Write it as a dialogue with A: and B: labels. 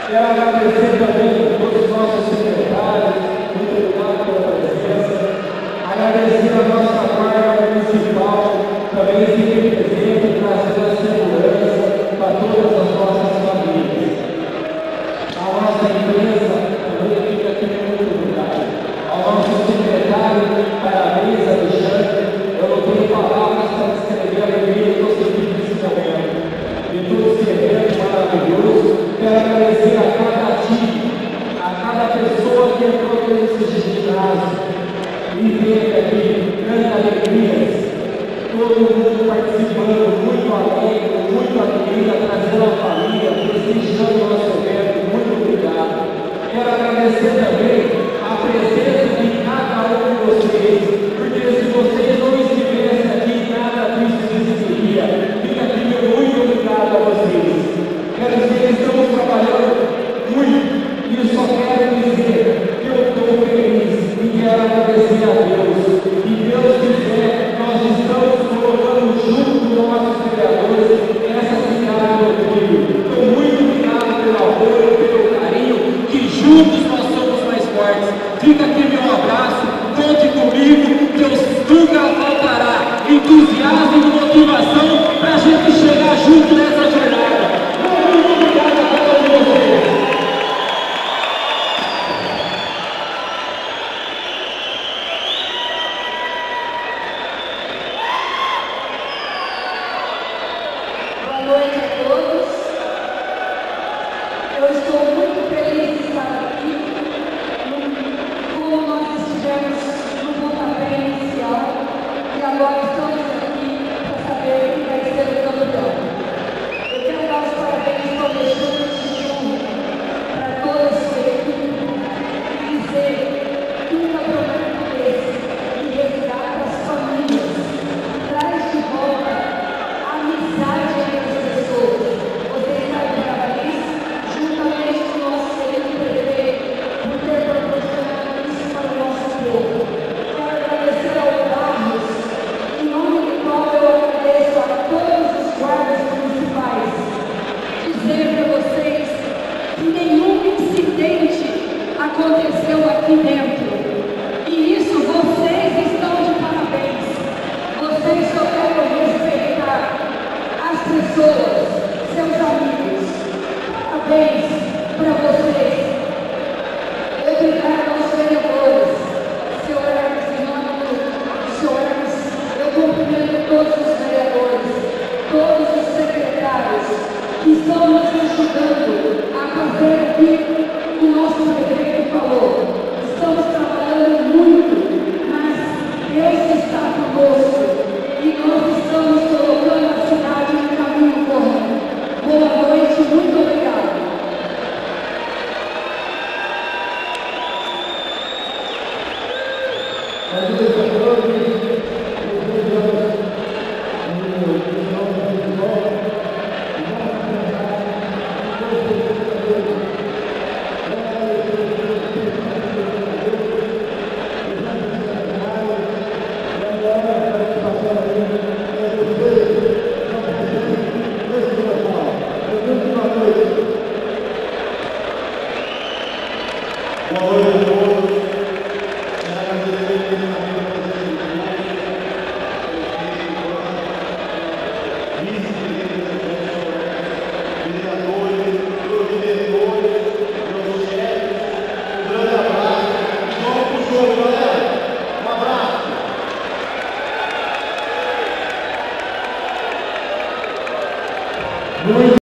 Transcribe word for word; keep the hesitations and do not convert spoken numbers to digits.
A: Quero agradecer também a todos os nossos secretários, muito obrigado pela presença. Agradecer a nossa guarda municipal, também se representa, trazendo a segurança para todas as nossas famílias. A nossa empresa também fica aqui muito obrigado. Ao nosso secretário, parabéns, Alexandre. Eu não tenho palavras para descrever a alegria que você tem nesse momento. De todo esse evento maravilhoso, quero agradecer a cada time, a cada pessoa que entrou nesse ginásio e veio aqui, grandes alegrias, todo mundo participando, muito alegre, muito alegria, trazendo a família, prestigiando o nosso evento, muito obrigado. Quero agradecer também a presença de cada um de vocês, porque se vocês não estivessem aqui, nada disso existiria. Fica aqui meu muito obrigado a vocês. Quero dizer que estamos trabalhando muito e eu só quero dizer que eu estou feliz e quero agradecer a Deus. E Deus quiser, nós estamos colocando junto com nossos vereadores essa cidade do Rio. Então, muito obrigado pelo apoio, pelo carinho, que juntos nós somos mais fortes. Fica aqui meu abraço, conte comigo, Deus nunca faltará entusiasmo e motivação para a gente chegar junto nessa jornada. Muito obrigado a todos vocês.
B: Boa noite a todos. Eu estou muito feliz de estar aqui. Como nós estivemos no pontapé inicial e agora estamos aqui para saber quem vai ser o campeão. Eu quero dar os parabéns ao Alexandre para toda a sua equipe e dizer que um campeonato desse que resgata as famílias, traz de volta a amizade entre as pessoas. Você está de parabéns, juntamente com o nosso querido prefeito, por ter proporcionado isso para o nosso povo. Quero agradecer ao Barros, em nome do qual eu agradeço a todos os guardas municipais, dizer para vocês que nenhum incidente aconteceu aqui dentro. E isso vocês estão de parabéns. Vocês só querem respeitar as pessoas, seus amigos. Parabéns para vocês.